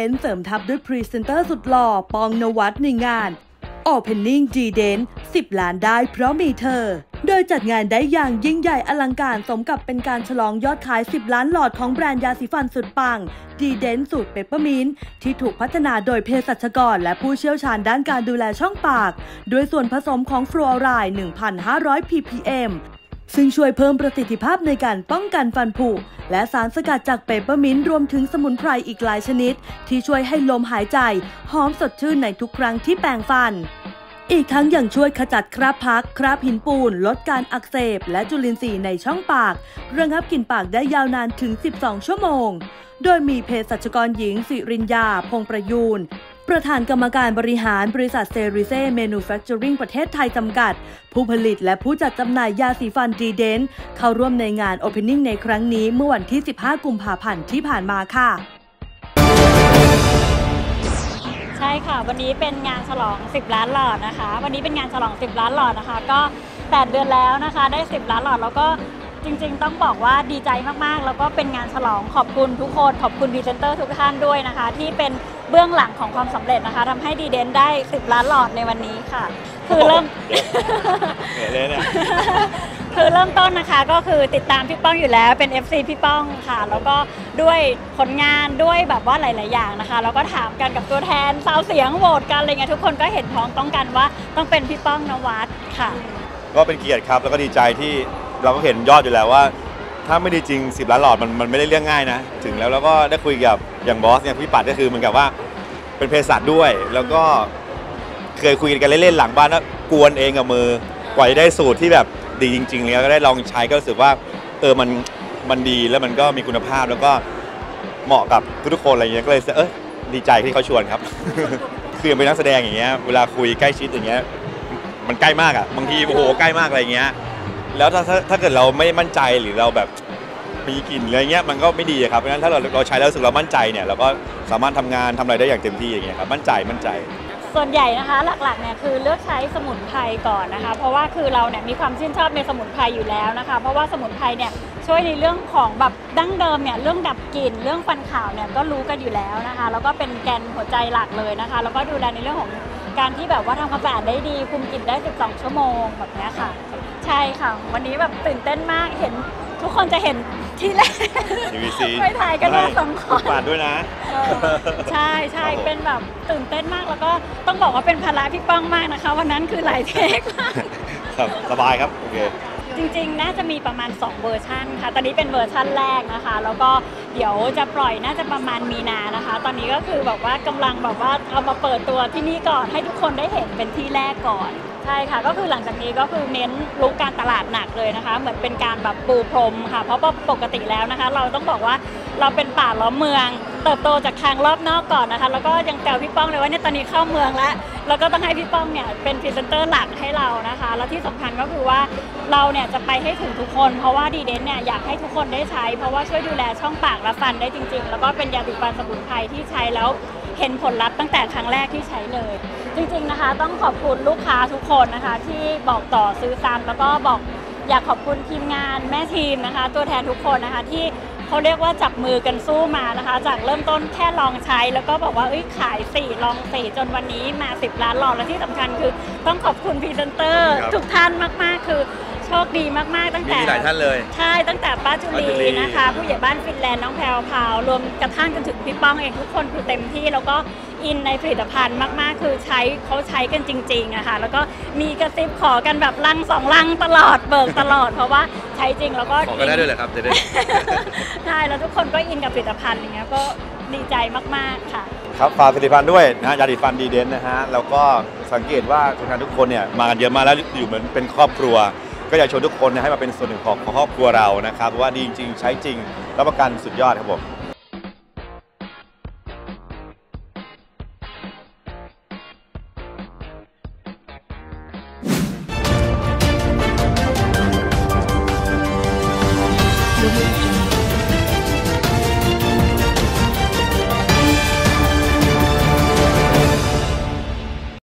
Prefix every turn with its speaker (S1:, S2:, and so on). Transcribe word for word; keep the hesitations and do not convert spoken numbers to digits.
S1: นเสริมทัพด้วยพรีเซนเตอร์สุดหล่อปองนวัดในงาน Opening D-Dent สิบล้านได้เพราะมีเธอโดยจัดงานได้อย่างยิ่งใหญ่อลังการสมกับเป็นการฉลองยอดขายสิบล้านหลอดของแบรนด์ยาสีฟันสุดปัง D-Dent สูตรเปปเปอร์มินต์ที่ถูกพัฒนาโดยเภสัชกรและผู้เชี่ยวชาญด้านการดูแลช่องปากด้วยส่วนผสมของฟลูออไรด์ หนึ่งพันห้าร้อย พี พี เอ็ม ซึ่งช่วยเพิ่มประสิทธิภาพในการป้องกันฟันผุและสารสกัดจากเปปเปอร์มินต์รวมถึงสมุนไพรอีกหลายชนิดที่ช่วยให้ลมหายใจหอมสดชื่นในทุกครั้งที่แปรงฟันอีกทั้งยังช่วยขจัดคราบพักคราบหินปูนลดการอักเสบและจุลินทรีย์ในช่องปากระงับกลิ่นปากได้ยาวนานถึงสิบสองชั่วโมงโดยมีเภสัชกรหญิงสิริญญาพงประยูนประธานกรรมการบริหารบริษัทเซริเซ่เมนูแฟคเจอริงประเทศไทยจำกัดผู้ผลิตและผู้จัดจำหน่ายยาสีฟัน D-Dent เข้าร่วมในงาน Opening ในครั้งนี้เมื่อวันที่สิบห้ากุมภาพันธ์ที่ผ่านมาค่ะ
S2: ใช่ค่ะวันนี้เป็นงานฉลองสิบล้านหลอดนะคะวันนี้เป็นงานฉลองสิบล้านหลอดนะคะก็แปดเดือนแล้วนะคะได้สิบล้านหลอดแล้วก็จริงๆต้องบอกว่าดีใจมากๆแล้วก็เป็นงานฉลองขอบคุณทุกคนขอบคุณพรีเซนเตอร์ทุกท่านด้วยนะคะที่เป็นเบื้องหลังของความสำเร็จนะคะทำให้ D-Dent ได้สิบล้านหลอดในวันนี้ค่ะคือเริ่มเลยเนี่ยคือเริ่มต้นนะคะก็คือติดตามพี่ป้องอยู่แล้วเป็น เอฟ ซี พี่ป้องค่ะแล้วก็ด้วยผลงานด้วยแบบว่าหลายๆอย่างนะคะแล้วก็ถามกันกับตัวแทนซาวเสียงโหวตกันอะไรเงี้ยทุกคนก็เห็นพ้องต้องกันว่าต้องเป็นพี่ป้องนวัดค่ะ
S3: ก็เป็นเกียรติครับแล้วก็ดีใจที่เราก็เห็นยอดอยู่แล้วว่าถ้าไม่ดีจริงสิบล้านหลอดมันมันไม่ได้เรื่องง่ายนะถึงแล้วแล้วก็ได้คุยกับอย่างบอสเนี่ยพี่ปัดก็คือเหมือนกับว่าเป็นเภสัชด้วยแล้วก็เคยคุยกันเล่นๆหลังบ้านว่ากวนเองกับมือกว่าจะได้สูตรที่แบบดีจริงๆแล้วก็ได้ลองใช้ก็รู้สึกว่าเออมันมันดีแล้วมันก็มีคุณภาพแล้วก็เหมาะกับทุกๆคนอะไรอย่างเงี้ยก็เลยเออดีใจที่เขาชวนครับ คือเป็นนักแสดงอย่างเงี้ยเวลาคุยใกล้ชิดอย่างเงี้ยมันใกล้มากอ่ะบางทีโอ้โหใกล้มากอะไรเงี้ยแล้วถ้าถ้าเกิดเราไม่มั่นใจหรือเราแบบมีกลิ่นอะไรเงี้ยมันก็ไม่ดีครับเพราะฉะนั้นถ้าเราเราใช้แล้วรู้สึกเรามั่นใจเนี่ยเราก็สามารถทำงานทำอะไรได้อย่างเต็มที่อย่างเงี้ยครับมั่นใจมั่นใจ
S2: ส่วนใหญ่นะคะหลักๆเนี่ยคือเลือกใช้สมุนไพรก่อนนะคะเพราะว่าคือเราเนี่ยมีความชื่นชอบในสมุนไพรอยู่แล้วนะคะเพราะว่าสมุนไพรเนี่ยช่วยในเรื่องของแบบดั้งเดิมเนี่ยเรื่องดับกลิ่นเรื่องฟันขาวเนี่ยก็รู้กันอยู่แล้วนะคะแล้วก็เป็นแกนหัวใจหลักเลยนะคะแล้วก็ดูแลในเรื่องของการที่แบบว่าทำความสะอาดได้ดีคุมกลิ่นได้สิบสองชั่วโมงแบบนี้ค่ะใช่ค่ะวันนี้แบบตื่นเต้นมากเห็นทุกคนจะเห็นที่แรกไปถ่ายกันมาสองคน
S3: ฝากด้วยนะ
S2: ใช่ใช่เป็นแบบตื่นเต้นมากแล้วก็ต้องบอกว่าเป็นภาระพี่ป้องมากนะคะวันนั้นคือหลายเทคมาก
S3: สบายครับโอเค
S2: จริงๆน่าจะมีประมาณสองเวอร์ชันค่ะตอนนี้เป็นเวอร์ชันแรกนะคะแล้วก็เดี๋ยวจะปล่อยน่าจะประมาณมีนานะคะตอนนี้ก็คือแบบว่ากำลังแบบว่าเอามาเปิดตัวที่นี่ก่อนให้ทุกคนได้เห็นเป็นที่แรกก่อนใช่ค่ะก็คือหลังจากนี้ก็คือเน้นลุกการตลาดหนักเลยนะคะเหมือนเป็นการแบบปูพรมค่ะเพราะปกติแล้วนะคะเราต้องบอกว่าเราเป็นป่าล้อมเมืองเติบโตจากทางรอบนอกก่อนนะคะแล้วก็ยังแซวพี่ป้องเลยว่าเนี่ยตอนนี้เข้าเมืองแล้วแล้วก็ต้องให้พี่ป้องเนี่ยเป็นพรีเซนเตอร์หลักให้เรานะคะแล้วที่สำคัญก็คือว่าเราเนี่ยจะไปให้ถึงทุกคนเพราะว่า D-Dent เนี่ยอยากให้ทุกคนได้ใช้เพราะว่าช่วยดูแลช่องปากและฟันได้จริงๆแล้วก็เป็นยาสีฟันสมุนไพรที่ใช้แล้วเห็นผลลัพธ์ตั้งแต่ครั้งแรกที่ใช้เลยจริงๆนะคะต้องขอบคุณลูกค้าทุกคนนะคะที่บอกต่อซื้อซ้ำแล้วก็บอกอยากขอบคุณทีมงานแม่ทีมนะคะตัวแทนทุกคนนะคะที่เขาเรียกว่าจับมือกันสู้มานะคะจากเริ่มต้นแค่ลองใช้แล้วก็บอกว่าเอ้ยขายสี่ลองสี่จนวันนี้มาสิบล้านหลอดและที่สำคัญคือต้องขอบคุณพรีเซนเตอร์ทุกท่านมากๆคือโชคดีมากๆตั้งแต่
S3: มีหลายท่านเลย
S2: ใช่ตั้งแต่ป้าจุลีนะคะผู้ใหญ่บ้านฟินแลนด์น้องแพรวพาวรวมกระทั่งจนถึงพี่ป้องเองทุกคนคือเต็มที่แล้วก็อินในผลิตภัณฑ์มากๆคือใช้เขาใช้กันจริงๆอะค่ะแล้วก็มีกระซิบขอกันแบบลังสองลังตลอดเบิกตลอดเพราะว่าใช้จริงแล้วก็
S3: ขอกันได้ด้วยเหรอครับจะได้
S2: ใช่แล้วทุกคนก็อินกับผลิตภัณฑ์อย่างเงี้ยก็ดีใจมากๆค่ะ
S3: ครับฝากผลิตภัณฑ์ด้วยนะยาสีฟัน D-Dent นะฮะแล้วก็สังเกตว่าทุกท่านทุกคนเนี่ยมากันเยอะมากแล้วอยู่เหมือนเป็นครอบครัวก็อยากชวนทุกคนให้มาเป็นส่วนหนึ่งของครอบครัวเรานะครับว่าดีจริงใช้จริงรับประกันสุดยอดครับผม